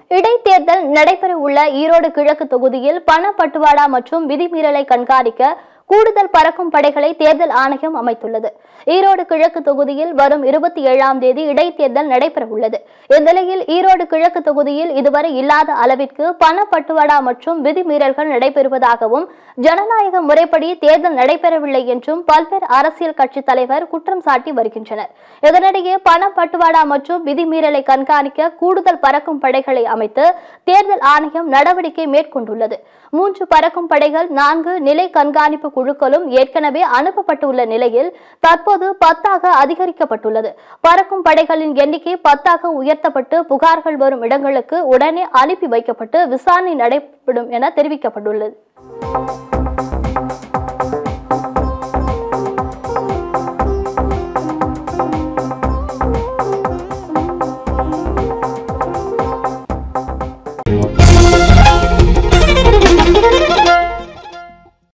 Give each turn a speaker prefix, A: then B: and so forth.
A: இடைத்தேர்தல் நடைபெற உள்ள ஈரோடு கிழக்கு தொகுதியில் பணப்பட்டுவாடா மற்றும் விதிமீறலை கண்காணிக்க கூடுதல் பறக்கும் படைகளை தேர்தல் ஆணையம் அமைத்துள்ளது. ஈரோடு கிழக்கு தொகுதியில் வரும் 27ஆம் தேதி இடைத்தேர்தல் நடைபெற உள்ளது. இந்நிலையில் ஈரோடு கிழக்கு தொகுதியில் இதுவரை இல்லாத அளவிற்கு பணப்பட்டுவாடா மற்றும் விதிமீறல்கள் நடைபெறுவதாகவும், ஜனநாயக முறைப்படி தேர்தல் நடைபெறவில்லை என்றும் பல்வேறு அரசியல் கட்சி தலைவர் குற்றம் சாட்டி வருகின்றனர். இதனிடையே பணப்பட்டுவாடா மற்றும் விதிமீறலை கண்காணிக்க கூடுதல் பறக்கும் படைகளை அமைத்து தேர்தல் ஆணையம் நடவடிக்கை மேற்கொண்டுள்ளது. 3 பறக்கும் படைகள் 4 நிலை கண்காணிப்பு குழுக்களும் ஏற்கனவே அனுப்பப்பட்டுள்ள நிலையில் தற்போது 10ஆக அதிகரிக்கப்பட்டுள்ளது. பறக்கும் படைகளின் எண்ணிக்கை 10ஆக உயர்த்தப்பட்டு புகார்கள் வரும் இடங்களுக்கு உடனே அனுப்பி வைக்கப்பட்டு விசாரணை நடைபெறும் என தெரிவிக்கப்பட்டுள்ளது.